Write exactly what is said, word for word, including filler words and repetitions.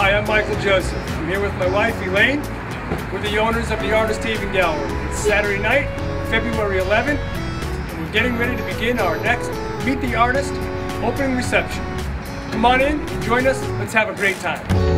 Hi, I'm Michael Joseph. I'm here with my wife, Elaine. We're the owners of the Artist Haven Gallery. It's Saturday night, February eleventh, and we're getting ready to begin our next Meet the Artist opening reception. Come on in, join us, let's have a great time.